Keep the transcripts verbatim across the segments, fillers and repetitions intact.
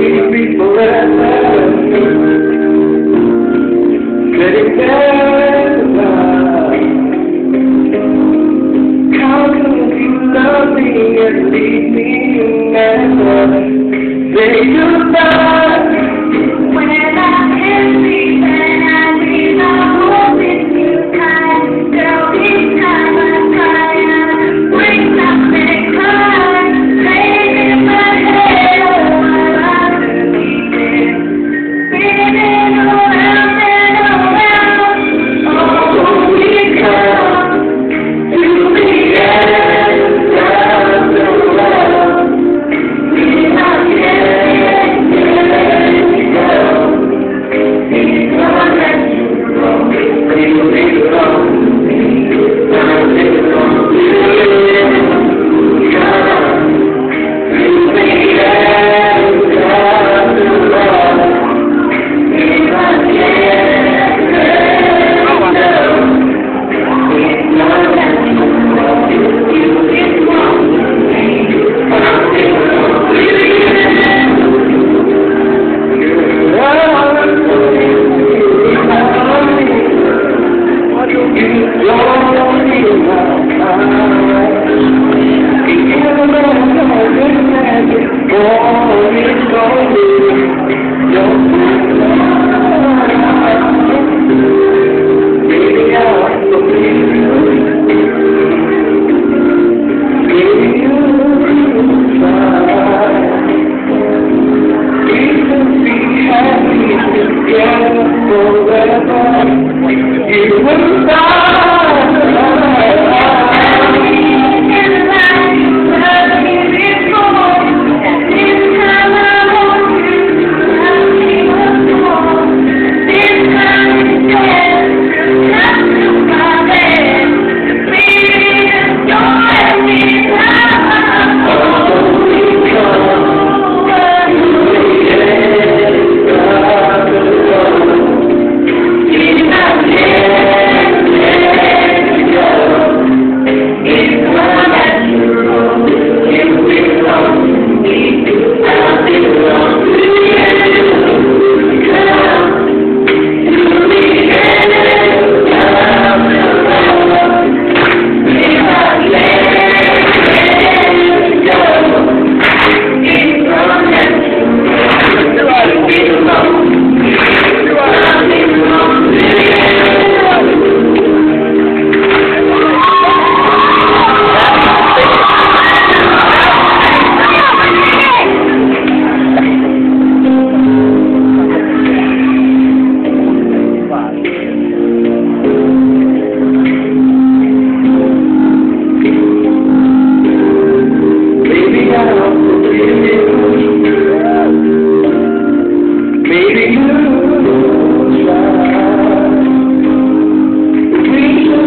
we be forever. Getting better love. How could you love me and leave me and never say goodbye? When I can see and I need a holding you tight, girl, each time I try, I bring something cry, laying in my head while I just keep it spinning around and around. Oh, we come to the end of the world. We not yet, yet to go. It's gonna let you go. We'll be wrong. Nothing wrong with you. Come to the end of the world. We not yet, yet to go. It's gonna let you go. You did wrong with me. Nothing wrong with you will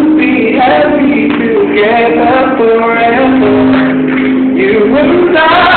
together forever. You will die.